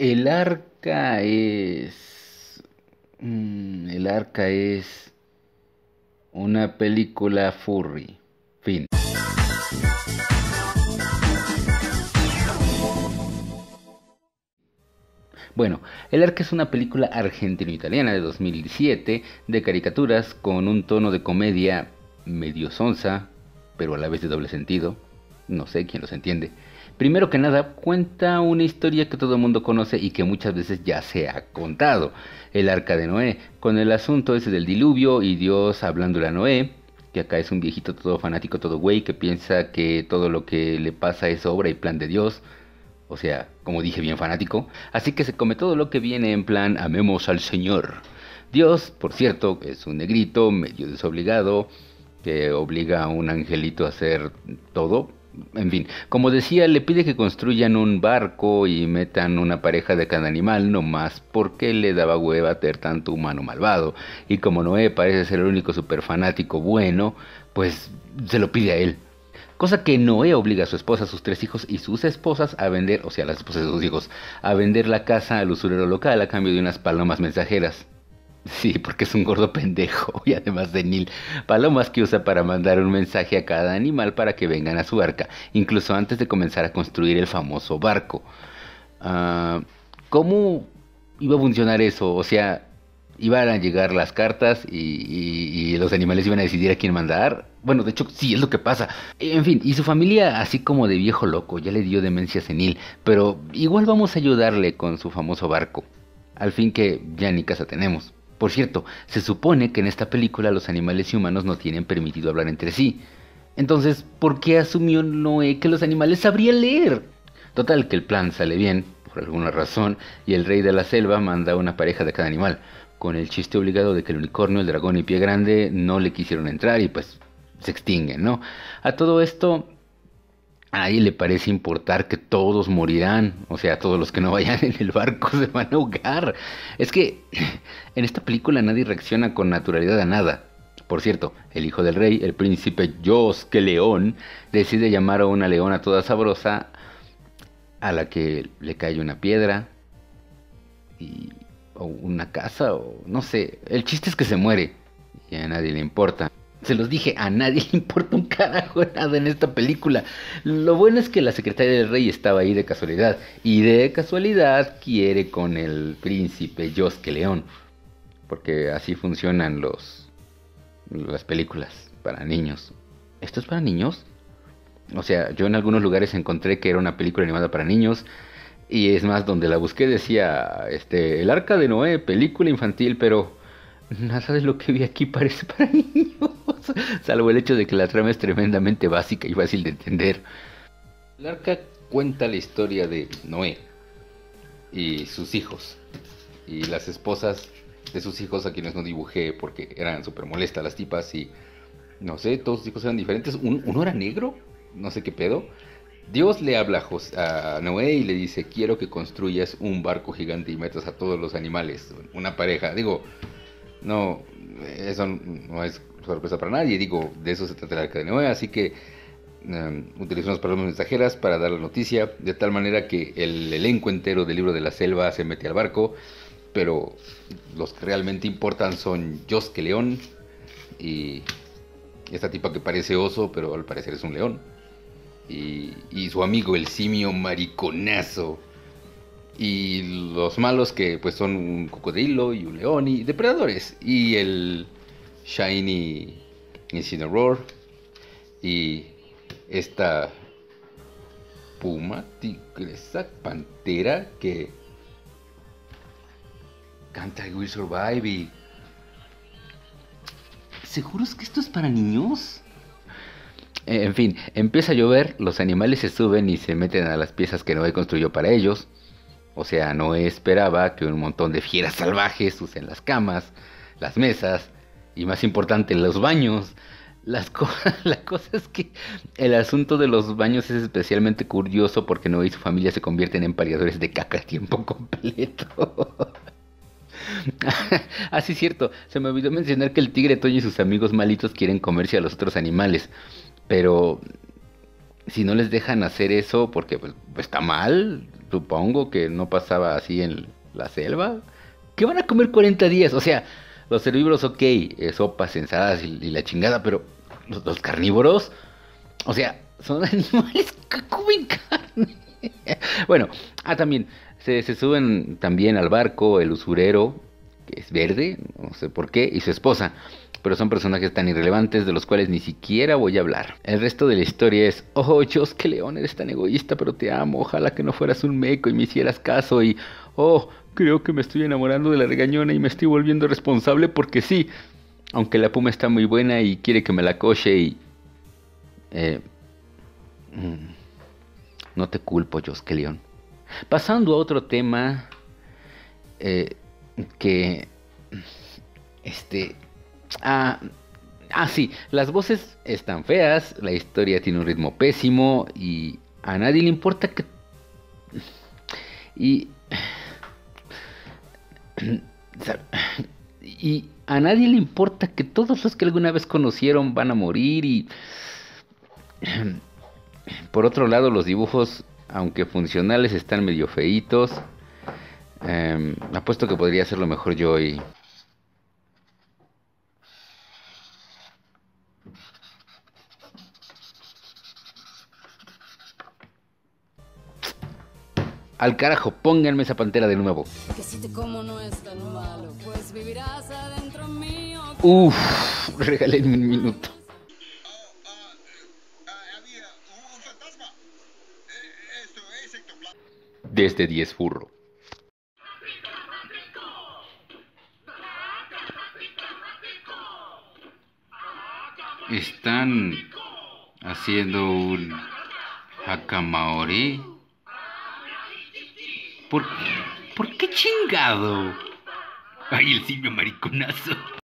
El arca es... el arca es una película furry. Fin. Bueno, El Arca es una película argentino-italiana de 2007 de caricaturas con un tono de comedia medio sonsa, pero a la vez de doble sentido. No sé quién los entiende. Primero que nada, cuenta una historia que todo el mundo conoce y que muchas veces ya se ha contado. El Arca de Noé, con el asunto ese del diluvio y Dios hablándole a Noé, que acá es un viejito todo fanático, todo güey, que piensa que todo lo que le pasa es obra y plan de Dios. O sea, como dije, bien fanático. Así que se come todo lo que viene en plan amemos al Señor. Dios, por cierto, es un negrito medio desobligado que obliga a un angelito a hacer todo. En fin, como decía, le pide que construyan un barco y metan una pareja de cada animal, nomás porque le daba hueva tener tanto humano malvado. Y como Noé parece ser el único super fanático bueno, pues se lo pide a él. Cosa que Noé obliga a su esposa, a sus tres hijos y sus esposas a vender, o sea, las esposas de sus hijos, a vender la casa al usurero local a cambio de unas palomas mensajeras. Sí, porque es un gordo pendejo y además senil. Palomas que usa para mandar un mensaje a cada animal para que vengan a su arca, incluso antes de comenzar a construir el famoso barco. Ah, ¿Cómo iba a funcionar eso? O sea, iban a llegar las cartas y los animales iban a decidir a quién mandar. Bueno, de hecho, sí es lo que pasa. En fin, y su familia, así como de viejo loco, ya le dio demencia senil, pero igual vamos a ayudarle con su famoso barco. Al fin que ya ni casa tenemos. Por cierto, se supone que en esta película los animales y humanos no tienen permitido hablar entre sí. Entonces, ¿por qué asumió Noé que los animales sabrían leer? Total, que el plan sale bien, por alguna razón, y el rey de la selva manda una pareja de cada animal, con el chiste obligado de que el unicornio, el dragón y pie grande no le quisieron entrar y pues se extinguen, ¿no? A todo esto, a nadie le parece importar que todos morirán, o sea, todos los que no vayan en el barco se van a ahogar. Es que en esta película nadie reacciona con naturalidad a nada. Por cierto, el hijo del rey, el príncipe Josque León, decide llamar a una leona toda sabrosa a la que le cae una piedra y, o una casa o no sé. El chiste es que se muere y a nadie le importa. Se los dije, a nadie le importa un carajo nada en esta película. Lo bueno es que la secretaria del rey estaba ahí de casualidad. Y de casualidad quiere con el príncipe Josque León. Porque así funcionan las películas para niños. ¿Esto es para niños? O sea, yo en algunos lugares encontré que era una película animada para niños. Y es más, donde la busqué decía, El Arca de Noé, película infantil, pero nada de lo que vi aquí parece para niños. Salvo el hecho de que la trama es tremendamente básica y fácil de entender. El Arca cuenta la historia de Noé y sus hijos. Y las esposas de sus hijos a quienes no dibujé porque eran súper molestas las tipas y no sé, todos sus hijos eran diferentes. Uno era negro, no sé qué pedo. Dios le habla a Noé y le dice, quiero que construyas un barco gigante y metas a todos los animales, una pareja. Digo, no, eso no es sorpresa para nadie, digo, de eso se trata el Arca de Noé, así que utilizó unas palabras mensajeras para dar la noticia, de tal manera que el elenco entero del libro de la selva se mete al barco, pero los que realmente importan son Josque León y esta tipa que parece oso, pero al parecer es un león. Y su amigo el simio mariconazo. Y los malos que pues son un cocodrilo y un león y depredadores. Y el Shiny Incineroar. Y esta puma, tigresa, pantera que canta I Will Survive y... ¿Seguros que esto es para niños? En fin, empieza a llover, los animales se suben y se meten a las piezas que Noé construyó para ellos. O sea, Noé esperaba que un montón de fieras salvajes usen las camas, las mesas y más importante, los baños. La cosa es que el asunto de los baños es especialmente curioso porque Noé y su familia se convierten en pariadores de caca a tiempo completo. Ah, sí, cierto. Se me olvidó mencionar que el tigre Toño y sus amigos malitos quieren comerse a los otros animales. Pero si no les dejan hacer eso porque pues, está mal, Supongo que no pasaba así en la selva. ¿Qué van a comer 40 días? O sea, los herbívoros, ok, sopas, ensaladas y la chingada, pero los carnívoros, o sea, son animales que comen carne. Bueno, también se suben también al barco el usurero, que es verde, no sé por qué, y su esposa. Pero son personajes tan irrelevantes de los cuales ni siquiera voy a hablar. El resto de la historia es, oh, Dios, que León, eres tan egoísta, pero te amo. Ojalá que no fueras un meco y me hicieras caso. Y, oh, creo que me estoy enamorando de la regañona y me estoy volviendo responsable porque sí. Aunque la puma está muy buena y quiere que me la coche y... Eh, mm, no te culpo, León. Pasando a otro tema eh, que... Este... Ah, sí, las voces están feas, la historia tiene un ritmo pésimo y a nadie le importa que... Y... Y a nadie le importa que todos los que alguna vez conocieron van a morir y... Por otro lado, los dibujos, aunque funcionales, están medio feitos. Apuesto que podría hacerlo mejor yo y... Al carajo, pónganme esa pantera de nuevo. Que si te como no es tan malo, pues vivirás adentro mío. Uf, regálenme un minuto. Había un fantasma. Esto es ectoplasma. Desde 10 furro. Están haciendo un Hakamaori. ¿Por qué chingado? Ay, el simio mariconazo.